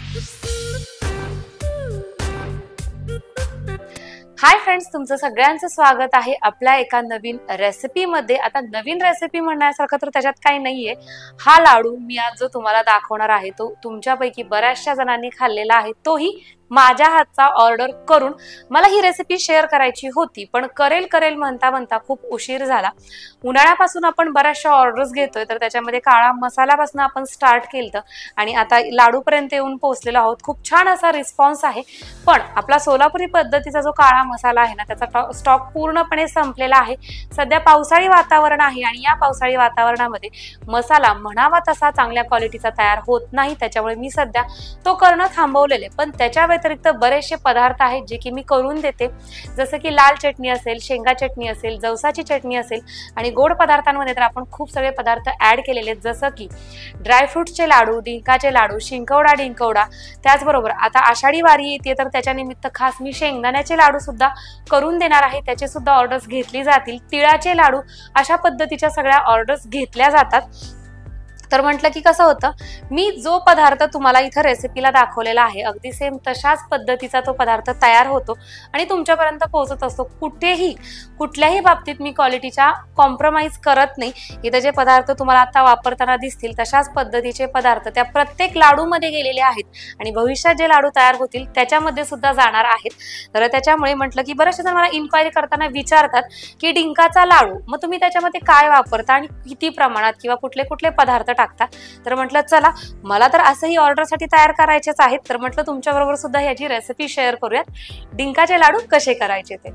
Hi friends, तुमचं सगळ्यांचं स्वागत आहे आपल्या एका नवीन रेसिपीमध्ये। आता नवीन रेसिपी म्हणण्यासारखं तर त्याच्यात काही नाहीये। हा लाडू मी आज जो तुम्हाला दाखवणार आहे तो तुमच्यापैकी बऱ्याचशा जणांनी खाल्लेला आहे, तोही माझ्या हातचा ऑर्डर करून मला ही रेसिपी शेअर करायची होती, पण करेल म्हणता म्हणता खूप उशीर झाला। उन्हाळ्यापासून आपण बऱ्याचशा ऑर्डर्स घेतोय, तर त्याच्यामध्ये काळा मसाल्यापासून आपण स्टार्ट केलं आणि आता लाडूपर्यंत येऊन पोहोचलेलो आहोत। खूप छान असा रिस्पॉन्स आहे, पण आपला सोलापुरी पद्धतीचा जो काळा मसाला आहे ना, त्याचा स्टॉक पूर्णपणे संपलेला आहे। सध्या पावसाळी वातावरण आहे आणि या पावसाळी वातावरणामध्ये मसाला म्हणावा तसा चांगल्या क्वालिटीचा तयार होत नाही, त्याच्यामुळे मी सध्या तो करणं थांबवलेले। पण त्याच्या व्यतिरिक्त बरेचसे पदार्थ आहेत जे की मी करून देते, जसं की लाल चटणी असेल, शेंगा चटणी असेल, जवसाची चटणी असेल आणि गोड पदार्थांमध्ये तर आपण खूप सगळे पदार्थ ऍड केलेले आहेत, जसं की ड्रायफ्रुट्सचे लाडू, डिंकाचे लाडू, शिंकवडा, त्याचबरोबर आता आषाढी वारी येते, तर त्याच्या निमित्त खास मी शेंगदाण्याचे लाडू सुद्धा करून देणार आहे, त्याचे सुद्धा ऑर्डर्स घेतली जातील। तिळाचे लाडू, अशा पद्धतीच्या सगळ्या ऑर्डर्स घेतल्या जातात। तर म्हटलं की कसं होतं, मी जो पदार्थ तुम्हाला इथं रेसिपीला दाखवलेला आहे अगदी सेम तशाच पद्धतीचा तो पदार्थ तयार होतो आणि तुमच्यापर्यंत पोहोचत असतो। कुठल्याही बाबतीत मी क्वालिटीचा कॉम्प्रोमाइज करत नाही। इथे जे पदार्थ तुम्हाला आता वापरताना दिसतील तशाच पद्धतीचे पदार्थ त्या प्रत्येक लाडूमध्ये गेलेले आहेत आणि भविष्यात जे लाडू तयार होतील त्याच्यामध्ये सुद्धा जाणार आहेत। तर त्याच्यामुळे म्हटलं की बरेचसे जण मला इन्क्वायरी करताना विचारतात की डिंकाचा लाडू मग तुम्ही त्याच्यामध्ये काय वापरता आणि किती प्रमाणात किंवा कुठले पदार्थ टाकता। तर म्हटलं चला, मला तर असंही ऑर्डरसाठी तयार करायचेच आहेत, तर म्हटलं तुमच्याबरोबर सुद्धा ह्याची रेसिपी शेअर करूयात, डिंकाचे लाडू कसे करायचे ते।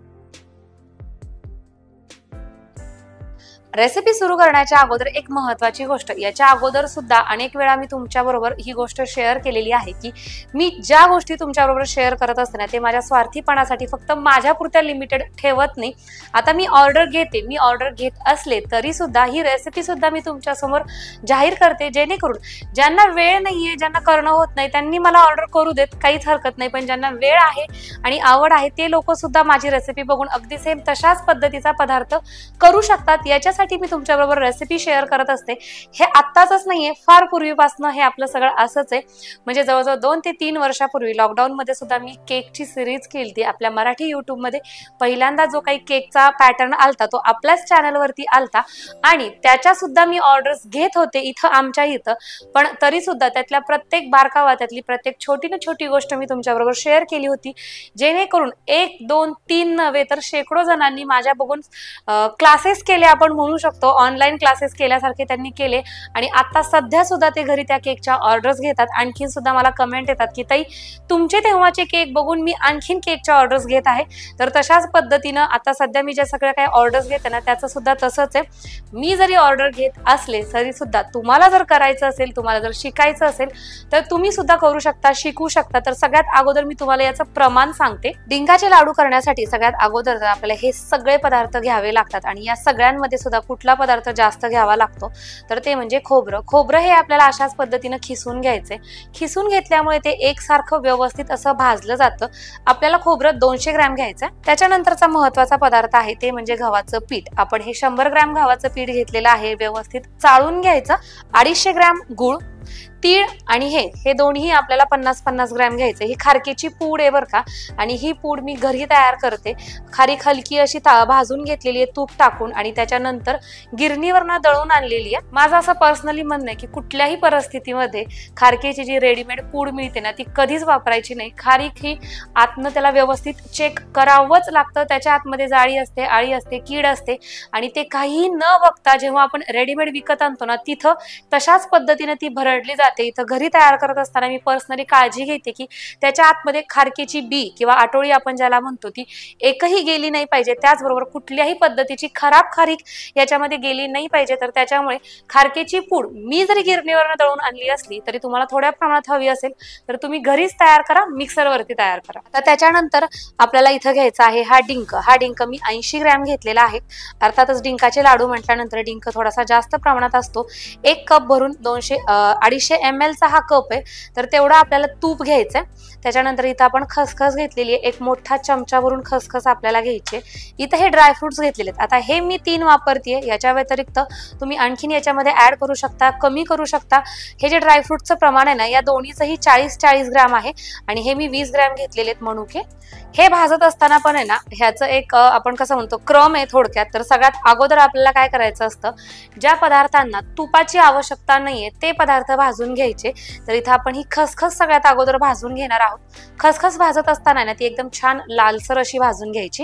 रेसिपी सुरू करण्याच्या अगोदर एक महत्त्वाची गोष्ट, याच्या अगोदर सुद्धा अनेक वेळा मी तुमच्याबरोबर ही गोष्ट शेअर केलेली आहे की मी ज्या गोष्टी तुमच्याबरोबर शेअर करत असते ना, ते माझ्या स्वार्थीपणासाठी फक्त माझ्यापुरत्या लिमिटेड ठेवत नाही। आता मी ऑर्डर घेत असले तरी सुद्धा ही रेसिपी सुद्धा मी तुमच्यासमोर जाहीर करते, जेणेकरून ज्यांना वेळ नाहीये, ज्यांना करणं होत नाही, त्यांनी मला ऑर्डर करू देत, काहीच हरकत नाही। पण ज्यांना वेळ आहे आणि आवड आहे ते लोक सुद्धा माझी रेसिपी बघून अगदी सेम तशाच पद्धतीचा पदार्थ करू शकतात। याच्यासाठी मी तुमच्याबरोबर रेसिपी शेअर करत असते। हे आत्ताच नाहीये, फार पूर्वीपासून हे आपलं सगळं असंच आहे। म्हणजे जवळजवळ 2 ते 3 वर्षापूर्वी लॉकडाऊन मध्ये सुद्धा मी केकची सिरीज केली आपल्या मराठी युट्यूब मध्ये। पहिल्यांदा जो काही केकचा पॅटर्न आलता तो आपल्याच चॅनलवरती आलता आणि त्याच्या सुद्धा मी ऑर्डर्स घेत होते इथं आमच्या इथं। पण तरी सुद्धा त्यातल्या प्रत्येक बारकावा, त्यातली प्रत्येक छोटी ना छोटी गोष्ट मी तुमच्याबरोबर शेअर केली होती, जेणेकरून 1, 2, 3 नव्हे तर शेकडो जणांनी माझ्या बघून क्लासेस केले, आपण म्हणू शकतो ऑनलाईन क्लासेस केल्यासारखे त्यांनी केले। आणि आता सध्या सुद्धा ते घरी त्या केकच्या ऑर्डर्स घेतात। आणखीन सुद्धा मला कमेंट येतात की ताई, तुमचे तेव्हाचे केक बघून मी आणखीन केकच्या ऑर्डर्स घेत आहे। तर तशाच पद्धतीनं आता सध्या मी ज्या सगळ्या काही ऑर्डर्स घेते ना, त्याचं सुद्धा तसंच आहे। मी जरी ऑर्डर घेत असले तरी सुद्धा तुम्हाला जर करायचं असेल, तुम्हाला जर शिकायचं असेल तर तुम्ही सुद्धा करू शकता, शिकू शकता। तर सगळ्यात अगोदर मी तुम्हाला याचं प्रमाण सांगते। डिंकाचे लाडू करण्यासाठी सगळ्यात अगोदर आपल्याला हे सगळे पदार्थ घ्यावे लागतात आणि या सगळ्यांमध्ये सुद्धा कुठला पदार्थ जास्त घ्यावा लागतो तर ते म्हणजे खोबरं हे आपल्याला अशाच पद्धतीने खिसून घ्यायचे। खिसून घेतल्यामुळे ते एकसारखं व्यवस्थित असं भाजलं जातं। आपल्याला खोबरं 200 ग्रॅम घ्यायचं। त्याच्यानंतरचा महत्त्वाचा पदार्थ आहे ते म्हणजे गव्हाचं पीठ। आपण हे 100 ग्रॅम गव्हाचं पीठ घेतलेलं आहे, व्यवस्थित चाळून घ्यायचं। 250 ग्रॅम गूळ, तीळ आणि हे दोन्ही आपल्याला 50-50 ग्रॅम घ्यायचे। ही खारकेची पूड आहे बरं का, आणि ही पूड मी घरी तयार करते। खारीक हलकी अशी भाजून घेतलेली आहे तूप टाकून आणि त्याच्यानंतर गिरणीवरनं दळून आणलेली आहे। माझं असं पर्सनली म्हणणं आहे की कुठल्याही परिस्थितीमध्ये खारकेची जी रेडीमेड पूड मिळते ना, ती कधीच वापरायची नाही। खारीक ही आतनं त्याला व्यवस्थित चेक करावंच लागतं, त्याच्या आतमध्ये जाळी असते, आळी असते, कीड असते आणि ते काही न बघता जेव्हा आपण रेडीमेड विकत आणतो ना, तिथं तशाच पद्धतीने ती भरडली जाते। इथं घरी तयार करत असताना मी पर्सनली काळजी घेते की त्याच्या आतमध्ये खारकेची बी किंवा आटोळी आपण ज्याला म्हणतो ती एकही गेली नाही पाहिजे। त्याचबरोबर कुठल्याही पद्धतीची खराब खारीक याच्यामध्ये गेली नाही पाहिजे। तर त्याच्यामुळे खारकेची पूड मी जरी गिरणीवरून दळून आणली असली तरी तुम्हाला थोड्या प्रमाणात हवी असेल तर तुम्ही घरीच तयार करा, मिक्सरवरती तयार करा। तर त्याच्यानंतर आपल्याला इथं घ्यायचा आहे हा डिंक मी 80 ग्रॅम घेतलेला आहे। अर्थातच डिंकाचे लाडू म्हटल्यानंतर डिंक थोडासा जास्त प्रमाणात असतो। 1 कप भरून 250 ml चा हा कप आहे, तर तेवढं आपल्याला तूप घ्यायचंय. त्याच्यानंतर इथं आपण खसखस घेतलेली आहे, एक मोठा चमचा भरून खसखस आपल्याला घ्यायचे. इथं हे ड्रायफ्रुट्स घेतलेले आहेत. आता हे मी 3 वापरतेय, याच्या व्यतिरिक्त तुम्ही आणखीन याच्यामध्ये ऍड करू शकता, कमी करू शकता. हे जे ड्रायफ्रुटचं प्रमाण आहे ना, या दोन्हीचंही 40-40 ग्रॅम आहे आणि हे मी 20 ग्रॅम घेतलेले आहेत मनुके. हे भाजत असताना पण आहे ना, ह्याचं एक आपण कसं म्हणतो क्रम आहे थोडक्यात. तर सगळ्यात अगोदर आपल्याला काय करायचं असतं, ज्या पदार्थांना तुपाची आवश्यकता नाहीये ते पदार्थ भाजून घ्यायचे. तर इथं आपण ही खसखस सगळ्यात अगोदर भाजून घेणार आहोत. खसखस भाजत असताना ना ती एकदम छान लालसर अशी भाजून घ्यायची.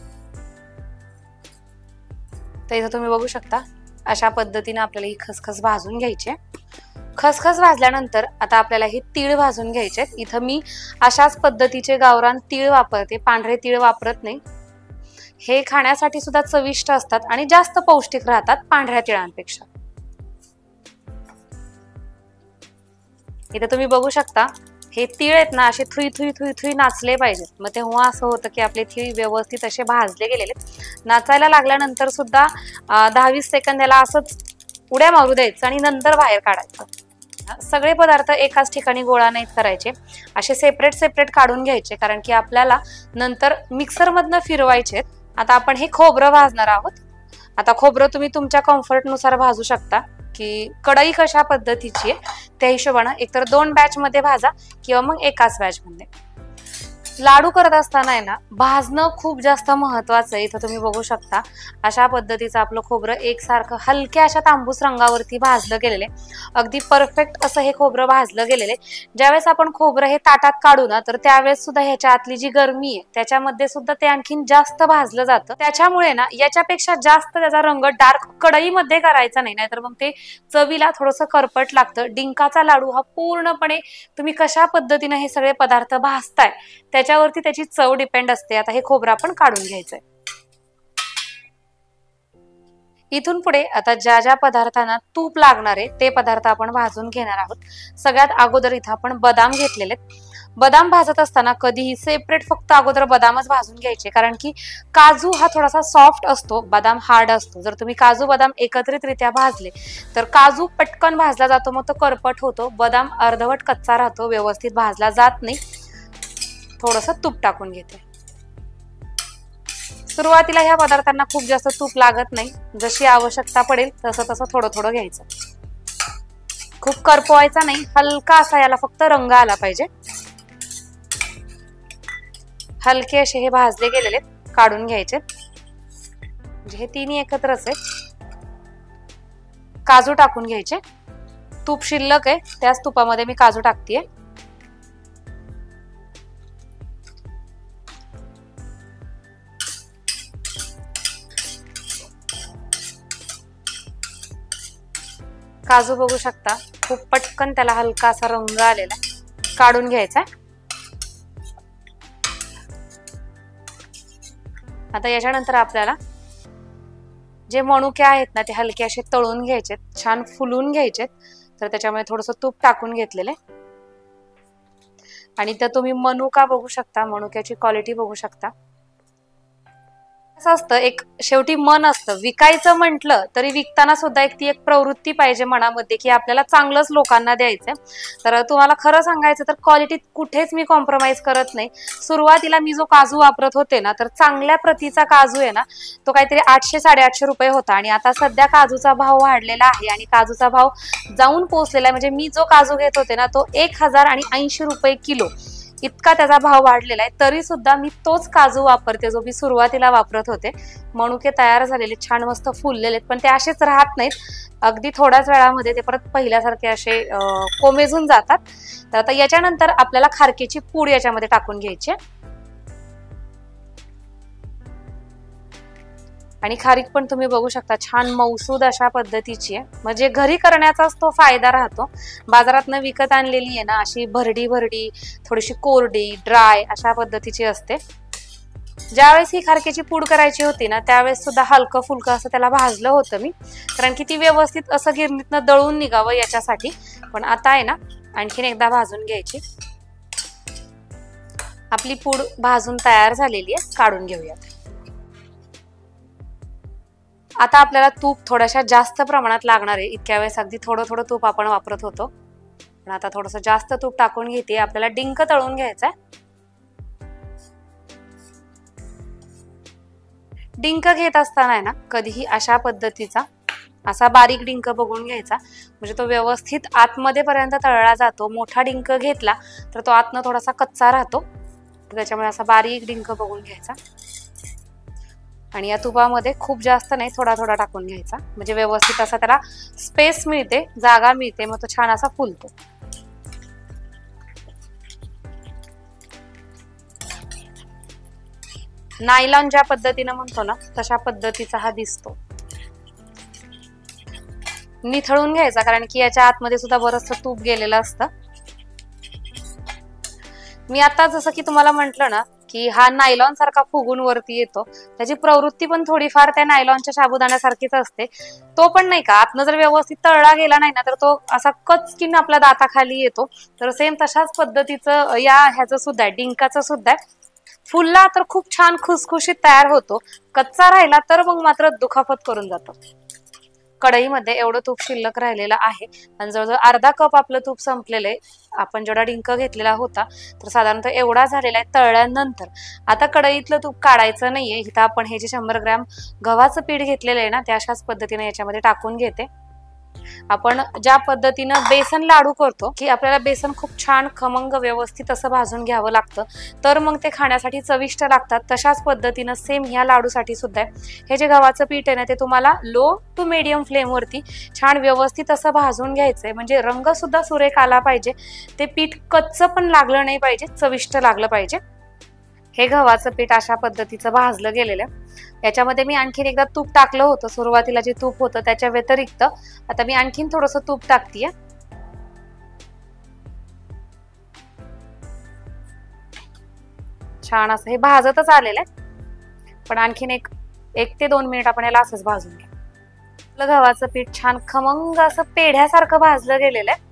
तर इथं तुम्ही बघू शकता अशा पद्धतीने आपल्याला ही खसखस भाजून घ्यायची. खसखस भाजल्यानंतर आता आपल्याला हे तीळ भाजून घ्यायचे. इथं मी अशाच पद्धतीचे गावरान तीळ वापरते, पांढरे तीळ वापरत नाही. हे खाण्यासाठी सुद्धा चविष्ट असतात आणि जास्त पौष्टिक राहतात पांढऱ्या तिळांपेक्षा. इथे तुम्ही बघू शकता हे तीळ आहेत ना, असे थुई थुई थुई थुई नाचले पाहिजेत. मग तेव्हा असं होतं की आपले तीळ व्यवस्थित असे भाजले गेलेले. नाचायला लागल्यानंतर सुद्धा 10-20 सेकंद याला असंच उड्या मारू द्यायचं आणि नंतर बाहेर काढायचं. सगळे पदार्थ एकाच ठिकाणी गोळा नाहीत करायचे, असे सेपरेट सेपरेट काढून घ्यायचे, कारण की आपल्याला नंतर मिक्सरमधनं फिरवायचे. आता आपण हे खोबरं भाजणार आहोत. आता खोबरं तुम्ही तुमच्या कम्फर्टनुसार भाजू शकता, की कढई कशा पद्धतीची आहे त्या हिशोबानं एकतर 2 बॅच मध्ये भाजा किंवा मग एकाच बॅच मध्ये. लाडू करत असताना आहे ना, भाजणं खूप जास्त महत्वाचं आहे. इथं तुम्ही बघू शकता अशा पद्धतीचं आपलं खोबरं एकसारखं हलक्या अशा तांबूस रंगावरती भाजलं गेलेले. अगदी परफेक्ट असं हे खोबरं भाजलं गेलेले. ज्यावेळेस आपण खोबरं हे ताटात काढू ना, तर त्यावेळेस सुद्धा ह्याच्या आतली जी गरमी आहे त्याच्यामध्ये सुद्धा ते आणखीन जास्त भाजलं जातं. त्याच्यामुळे ना याच्यापेक्षा जास्त त्याचा रंग डार्क कढईमध्ये करायचा नाही, नाहीतर मग ते चवीला थोडंसं करपट लागतं. डिंकाचा लाडू हा पूर्णपणे तुम्ही कशा पद्धतीने हे सगळे पदार्थ भाजताय त्याच्यावरती त्याची चव डिपेंड असते. आता हे खोबरं आपण काढून घ्यायचंय. इथून पुढे आता ज्या ज्या पदार्थांना तूप लागणार आहे ते पदार्थ आपण भाजून घेणार आहोत. सगळ्यात अगोदर इथं आपण बदाम घेतलेले. बदाम भाजत असताना कधीही सेपरेट फक्त अगोदर बदामच भाजून घ्यायचे, कारण की काजू हा थोडासा सॉफ्ट असतो, बदाम हार्ड असतो. जर तुम्ही काजू बदाम एकत्रितरित्या भाजले तर काजू पटकन भाजला जातो, मग तो करपट होतो. बदाम अर्धवट कच्चा राहतो, व्यवस्थित भाजला जात नाही. थोडंसं तूप टाकून घेते. सुरुवातीला ह्या पदार्थांना खूप जास्त तूप लागत नाही, जशी आवश्यकता पडेल तसं तसं थोडं थोडं घ्यायचं. खूप करपवायचा नाही, हलका असा याला फक्त रंग आला पाहिजे. हलके असे हे भाजले गेलेले काढून घ्यायचे. म्हणजे हे तिन्ही एकत्रच आहे. काजू टाकून घ्यायचे. तूप शिल्लक आहे त्याच तुपामध्ये मी काजू टाकतेय. काजू बघू शकता खूप पटकन त्याला हलका असा रंग आलेला, काढून घ्यायचा. आता याच्यानंतर आपल्याला जे मनुके आहेत ना ते हलके असे तळून घ्यायचेत, छान फुलून घ्यायचेत. तर त्याच्यामुळे थोडंसं तूप टाकून घेतलेले. आणि तर तुम्ही मनुका बघू शकता, मनुक्याची क्वालिटी बघू शकता. असं असतं एक शेवटी मन असतं. विकायचं म्हटलं तरी विकताना सुद्धा ती एक प्रवृत्ती पाहिजे मनामध्ये, की आपल्याला चांगलंच लोकांना द्यायचंय. तर तुम्हाला खरं सांगायचं तर क्वालिटीत कुठेच मी कॉम्प्रोमाइज करत नाही. सुरुवातीला मी जो काजू वापरत होते ना, तर चांगल्या प्रतीचा काजू आहे ना, तो काहीतरी 800-850 रुपये होता. आणि आता सध्या काजूचा भाव वाढलेला आहे आणि काजूचा भाव जाऊन पोहोचलेला आहे. म्हणजे मी जो काजू घेत होते ना तो 1080 रुपये किलो इतका त्याचा भाव वाढलेला आहे. तरी सुद्धा मी तोच काजू वापरते जो मी सुरुवातीला वापरत होते. मनुके तयार झालेले, छान मस्त फुललेले, पण ते असेच राहत नाहीत. अगदी थोड्याच वेळामध्ये ते परत पहिल्यासारखे असे कोमेजून जातात. तर आता याच्यानंतर आपल्याला खारकेची पूड याच्यामध्ये टाकून घ्यायची. आणि खारीक पण तुम्ही बघू शकता छान मौसूद अशा पद्धतीची आहे. म्हणजे घरी करण्याचाच तो फायदा राहतो. बाजारातनं विकत आणलेली आहे ना अशी भरडी भरडी, थोडीशी कोरडी ड्राय अशा पद्धतीची असते. ज्यावेळेस ही खारकेची पूड करायची होती ना त्यावेळेस सुद्धा हलकं फुलकं असं त्याला भाजलं होतं मी, कारण की ती व्यवस्थित असं गिरणीतनं दळून निघावं याच्यासाठी. पण आता आहे ना आणखीन एकदा भाजून घ्यायची. आपली पूड भाजून तयार झालेली आहे, काढून घेऊयात. आता आपल्याला तूप थोड्याशा जास्त प्रमाणात लागणार आहे. इतक्या वेळेस अगदी थोडं थोडं तूप आपण वापरत होतो. पण आता थोडंसं जास्त तूप टाकून घेते. आपल्याला डिंक तळून घ्यायचा आहे. डिंक घेत असताना आहे ना कधीही अशा पद्धतीचा असा बारीक डिंक बघून घ्यायचा, म्हणजे तो व्यवस्थित आतमध्ये पर्यंत तळला जातो. मोठा डिंक घेतला तर तो आतनं थोडासा कच्चा राहतो, त्याच्यामुळे असा बारीक डिंक बघून घ्यायचा. आणि या तुपामध्ये खूप जास्त नाही, थोडा थोडा टाकून घ्यायचा, म्हणजे व्यवस्थित असा त्याला स्पेस मिळते, जागा मिळते, मग तो छान असा फुलतो. नायलॉन ज्या पद्धतीने म्हणतो ना तशा पद्धतीचा हा दिसतो. निथळून घ्यायचा, कारण की याच्या आतमध्ये सुद्धा बरंचसं तूप गेलेलं असतं. मी आता जसं की तुम्हाला म्हटलं ना की हा नायलॉन सारखा फुगून वरती येतो, त्याची प्रवृत्ती पण थोडीफार त्या नायलॉनच्या साबुदाण्यासारखीच असते. तो पण नाही का आतनं जर व्यवस्थित तळला गेला नाही ना तर तो असा कचकीन आपल्या दाताखाली येतो. तर सेम तशाच पद्धतीचं या ह्याचं सुद्धा आहे, डिंकाचं सुद्धा आहे. फुलला तर खूप छान खुसखुशीत तयार होतो, कच्चा राहिला तर मग मात्र दुखापत करून जातो. कढईमध्ये एवढं तूप शिल्लक राहिलेलं आहे आणि जवळजवळ अर्धा कप आपलं तूप संपलेलं आहे. आपण जेवढा डिंक घेतलेला होता तर साधारणतः एवढा झालेला आहे तळल्यानंतर. आता कढईतलं तूप काढायचं नाहीये. इथं आपण हे जे 100 ग्रॅम गव्हाचं पीठ घेतलेलं आहे ना ते अशाच पद्धतीने याच्यामध्ये टाकून घेते. आपण ज्या पद्धतीनं बेसन लाडू करतो की आपल्याला बेसन खूप छान खमंग व्यवस्थित असं भाजून घ्यावं लागतं, तर मग ते खाण्यासाठी चविष्ट लागतात. तशाच पद्धतीनं सेम ह्या लाडूसाठी सुद्धा हे जे गव्हाचं पीठ आहे ना ते तुम्हाला लो टू मीडियम फ्लेमवरती छान व्यवस्थित असं भाजून घ्यायचंय, म्हणजे रंग सुद्धा सुरेख आला पाहिजे, ते पीठ कच्चं पण लागलं नाही पाहिजे, चविष्ट लागलं पाहिजे. हे गव्हाचं पीठ अशा पद्धतीचं भाजलं गेलेलं आहे. याच्यामध्ये मी आणखीन एकदा तूप टाकलं होतं, सुरुवातीला जे तूप होतं त्याच्या व्यतिरिक्त आता मी आणखीन थोडंसं तूप टाकतीये. छान असं हे भाजतच आलेलं आहे, पण आणखीन 1 ते 2 मिनिट आपण याला असंच भाजून घ्या. आपलं गव्हाचं पीठ छान खमंग असं पेढ्यासारखं भाजलं गेलेलं आहे.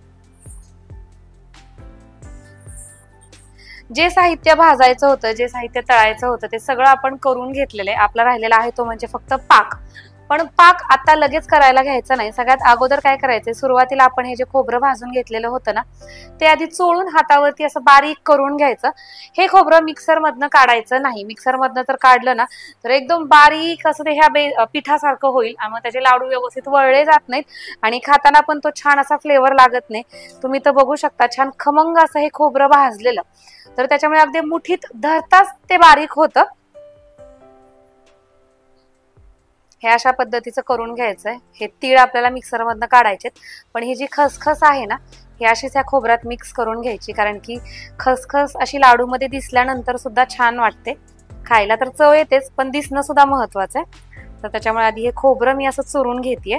जे साहित्य भाजायचं होतं, जे साहित्य तळायचं होतं ते सगळं आपण करून घेतलेलं आहे. आपला राहिलेला आहे तो म्हणजे फक्त पाक. पण पाक आता लगेच करायला घ्यायचा नाही. सगळ्यात अगोदर काय करायचंय, सुरुवातीला आपण हे जे खोबरं भाजून घेतलेलं होतं ना ते आधी चोळून हातावरती असं बारीक करून घ्यायचं. हे खोबरं मिक्सर मधनं काढायचं नाही. मिक्सर मधनं जर काढलं ना तर एकदम बारीक असं ते ह्या पिठासारखं होईल आणि मग त्याचे लाडू व्यवस्थित वळले जात नाहीत आणि खाताना पण तो छान असा फ्लेवर लागत नाही. तुम्ही तर बघू शकता छान खमंग असं हे खोबरं भाजलेलं, तर त्याच्यामुळे अगदी मुठीत धरताच ते बारीक होतं. हे अशा पद्धतीचं करून घ्यायचंय. हे तीळ आपल्याला मिक्सर मधनं काढायचे, पण ही जी खसखस आहे ना ही अशीच ह्या खोबऱ्यात मिक्स करून घ्यायची, कारण की खसखस अशी लाडू मध्ये दिसल्यानंतर सुद्धा छान वाटते. खायला तर चव येतेच, पण दिसणं सुद्धा महत्वाचं आहे. तर त्याच्यामुळे आधी हे खोबरं मी असं चुरून घेतेय.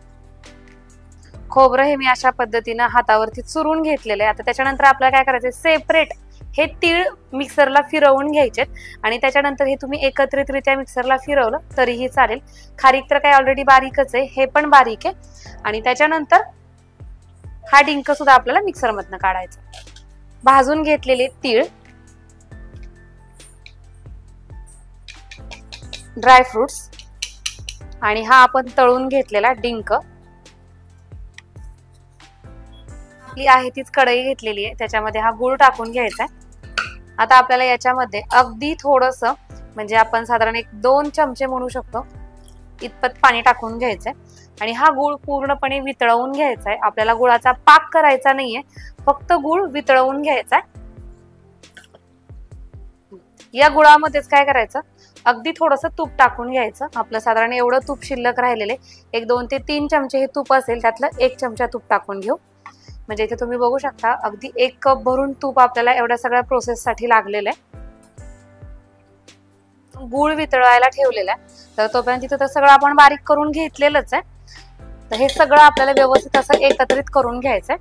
खोबरं हे मी अशा पद्धतीनं हातावरती चुरून घेतलेलं आहे. आता त्याच्यानंतर आपल्याला काय करायचंय, सेपरेट हे तीळ मिक्सरला फिरवून घ्यायचे आणि त्याच्यानंतर हे तुम्ही एकत्रितरित्या मिक्सरला फिरवलं तरीही चालेल. खारीक तर काय ऑलरेडी बारीकच आहे, हे पण बारीक आहे. आणि त्याच्यानंतर हा डिंक सुद्धा आपल्याला मिक्सर मधनं काढायचा. भाजून घेतलेले तीळ, ड्रायफ्रुट्स आणि हा आपण तळून घेतलेला डिंक. आपली आहे तीच कढई घेतलेली आहे, त्याच्यामध्ये हा गूळ टाकून घ्यायचा आहे. आता आपल्याला याच्यामध्ये अगदी थोडस, म्हणजे आपण साधारण 1-2 चमचे म्हणू शकतो इतपत पाणी टाकून घ्यायचंय आणि हा गूळ पूर्णपणे वितळवून घ्यायचा आहे. आपल्याला गुळाचा पाक करायचा नाहीये, फक्त गूळ वितळवून घ्यायचा आहे. या गुळामध्येच काय करायचं, अगदी थोडंसं तूप टाकून घ्यायचं. आपलं साधारण एवढं तूप शिल्लक राहिलेले 1-2 ते 3 चमचे हे तूप असेल, त्यातलं 1 चमचा तूप टाकून घेऊ. म्हणजे इथे तुम्ही बघू शकता अगदी 1 कप भरून तूप आपल्याला एवढ्या सगळ्या प्रोसेस साठी लागलेलं आहे. गूळ वितळायला ठेवलेला आहे, तर तोपर्यंत तिथं तर सगळं आपण बारीक करून घेतलेलंच आहे. तर हे सगळं आपल्याला व्यवस्थित असं एकत्रित करून घ्यायचंय.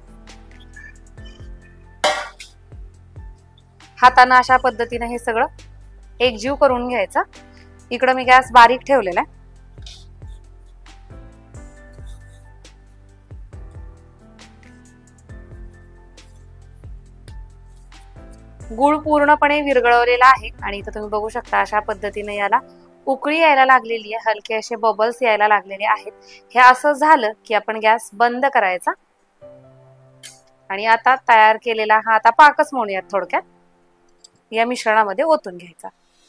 हाताने अशा पद्धतीने हे सगळं एकजीव करून घ्यायचं. इकडं मी गॅस बारीक ठेवलेला आहे. गूळ पूर्णपणे विरघळवलेला आहे आणि इथं तुम्ही बघू शकता अशा पद्धतीने याला उकळी यायला लागलेली आहे, हलके असे बबल्स यायला लागलेले आहेत. हे असं झालं की आपण गॅस बंद करायचा आणि आता तयार केलेला हा आता पाकच म्हणूयात थोडक्यात, या मिश्रणामध्ये ओतून घ्यायचा.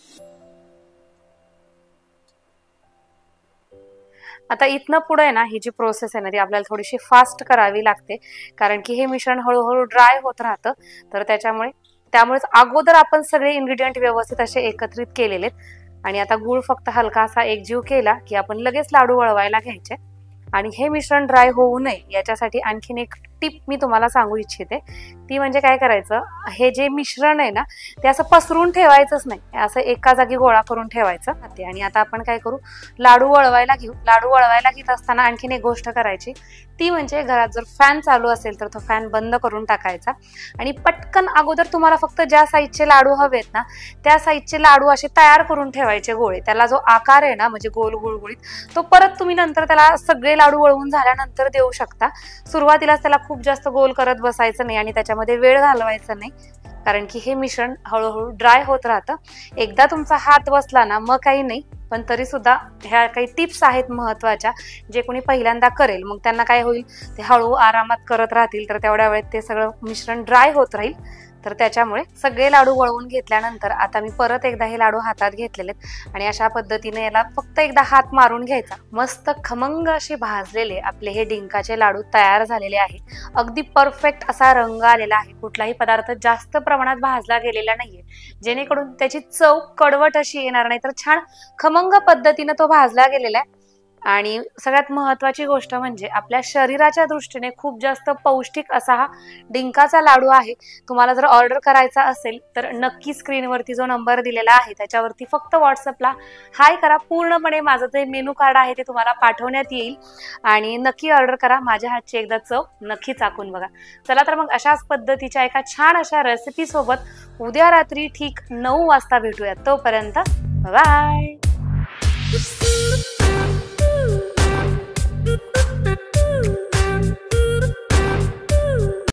आता इथनं पुढे ना ही जी प्रोसेस आहे ना ती आपल्याला थोडीशी फास्ट करावी लागते, कारण की हे मिश्रण हळूहळू ड्राय होत राहतं. तर त्यामुळेच अगोदर आपण सगळे इन्ग्रेडियंट व्यवस्थित असे एकत्रित केलेले. आणि आता गूळ फक्त हलका असा एकजीव केला की आपण लगेच लाडू वळवायला घ्यायचे. आणि हे मिश्रण ड्राय होऊ नये याच्यासाठी आणखीन एक टिप मी तुम्हाला सांगू इच्छिते. ती म्हणजे काय करायचं, हे जे मिश्रण आहे ना ते असं पसरून ठेवायचंच नाही, असं एका जागी गोळा करून ठेवायचं. आणि आता आपण काय करू, लाडू वळवायला घेऊ. लाडू वळवायला घेत असताना आणखीन एक गोष्ट करायची, ती म्हणजे घरात जर फॅन चालू असेल तर तो फॅन बंद करून टाकायचा. आणि पटकन अगोदर तुम्हाला फक्त ज्या साईजचे लाडू हवेत ना त्या साईजचे लाडू असे तयार करून ठेवायचे गोळे. त्याला जो आकार आहे ना म्हणजे गोल गुळगुळीत, तो परत तुम्ही नंतर त्याला सगळे लाडू वळवून झाल्यानंतर देऊ शकता. सुरुवातीलाच त्याला खूप जास्त गोल करत बसायचं नाही आणि त्याच्यामध्ये वेळ घालवायचा नाही, कारण की हे मिश्रण हळूहळू ड्राय होत राहतं. एकदा तुमचा हात बसला ना मग काही नाही, पण तरी सुद्धा ह्या काही टिप्स आहेत महत्वाच्या, जे कोणी पहिल्यांदा करेल मग त्यांना काय होईल, ते हळू आरामात करत राहतील तर तेवढ्या वेळेत ते सगळं मिश्रण ड्राय होत राहील. तर त्याच्यामुळे सगळे लाडू वळवून घेतल्यानंतर आता मी परत एकदा हे लाडू हातात घेतलेले आणि अशा पद्धतीने याला फक्त एकदा हात मारून घ्यायचा. मस्त खमंग असे भाजलेले आपले हे डिंकाचे लाडू तयार झालेले आहे. अगदी परफेक्ट असा रंग आलेला आहे, कुठलाही पदार्थ जास्त प्रमाणात भाजला गेलेला नाहीये, जेणेकरून त्याची चव कडवट अशी येणार नाही, तर छान खमंग पद्धतीने तो भाजला गेलेला आहे. आणि सगळ्यात महत्वाची गोष्ट म्हणजे आपल्या शरीराच्या दृष्टीने खूप जास्त पौष्टिक असा हा डिंकाचा लाडू आहे. तुम्हाला जर ऑर्डर करायचा असेल तर नक्की स्क्रीनवरती जो नंबर दिलेला आहे त्याच्यावरती फक्त व्हॉट्सअपला हाय करा. पूर्णपणे माझं जे मेनू कार्ड आहे ते तुम्हाला पाठवण्यात येईल आणि नक्की ऑर्डर करा. माझ्या हातची एकदा चव नक्की चाकून बघा. चला तर मग अशाच पद्धतीच्या एका छान अशा रेसिपी सोबत उद्या रात्री ठीक 9 वाजता भेटूयात. तोपर्यंत बाय.